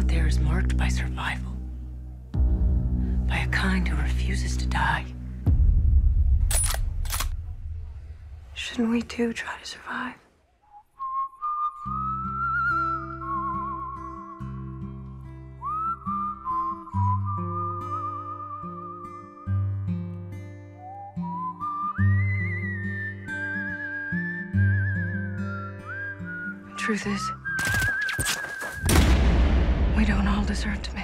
out there is marked by survival. By a kind who refuses to die. Shouldn't we too try to survive? The truth is, we don't all deserve to